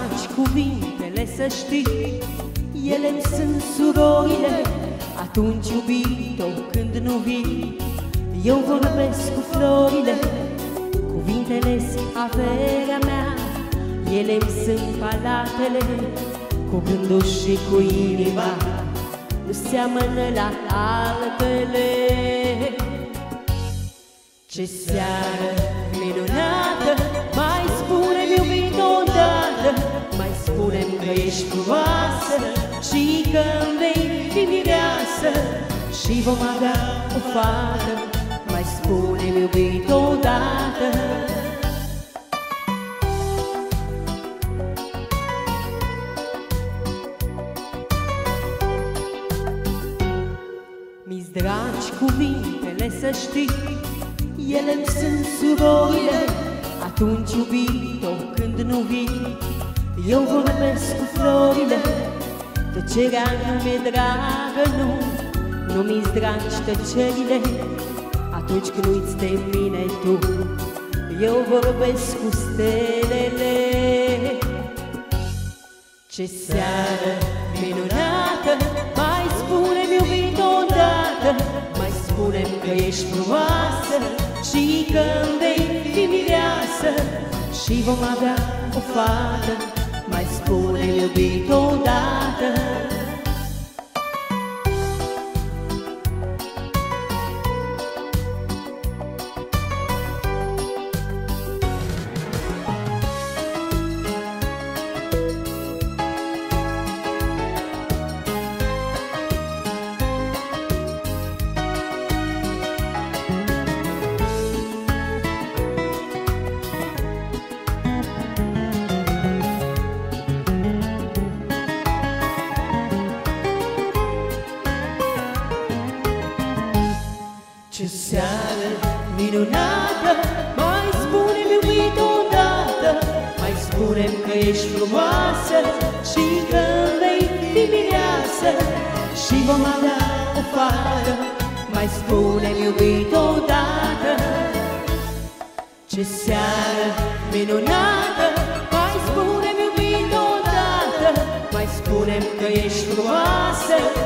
dragi cuvintele, să știi, ele-mi sunt surorile. Atunci, iubito, când nu vii, eu vorbesc cu florile. Cuvintele-s averea mea, ele-mi sunt palatele. Cu gândul și cu inima nu seamănă la altele. Ce seară minunată, mai spune-mi, iubito, odată, mai spune-mi că ești frumoasă și că-mi vei fi mireasă și vom avea o fată. Mai spune-mi, iubito, odată. Mi-s dragi cuvintele, să știi, ele-mi sunt surorile. Atunci, iubito, când nu vii, eu vorbesc cu florile. Tăcerea nu mi-e dragă, nu mi-s dragi tăcerile. Atunci când uiți de mine tu, eu vorbesc cu stelele. Ce seară minunată, mai spune-mi, iubito, odată, mai spune-mi că ești frumoasă și că-mi vei fi mireasă și vom avea o fată. Mai spune-mi, iubito, odată. Ce seară minunată, mai spune-mi, iubito, odată, mai spune-mi că ești frumoasă și că-mi vei fi mireasă și vom avea o fată. Mai spune-mi, iubito, odată. Ce seară minunată, mai spune-mi, iubito, odată, mai spune-mi că ești frumoasă